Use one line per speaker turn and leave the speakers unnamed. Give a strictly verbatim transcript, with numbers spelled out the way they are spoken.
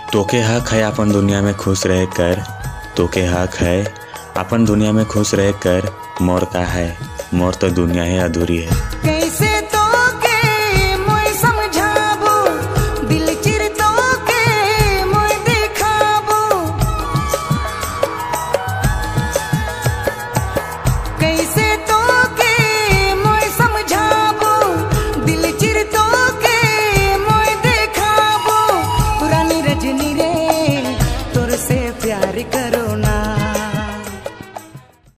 तोके हक है अपन दुनिया में खुश रह कर, तोके हक है अपन दुनिया में खुश रह कर। मोर का है, मोर तो दुनिया है अधूरी है।
कैसे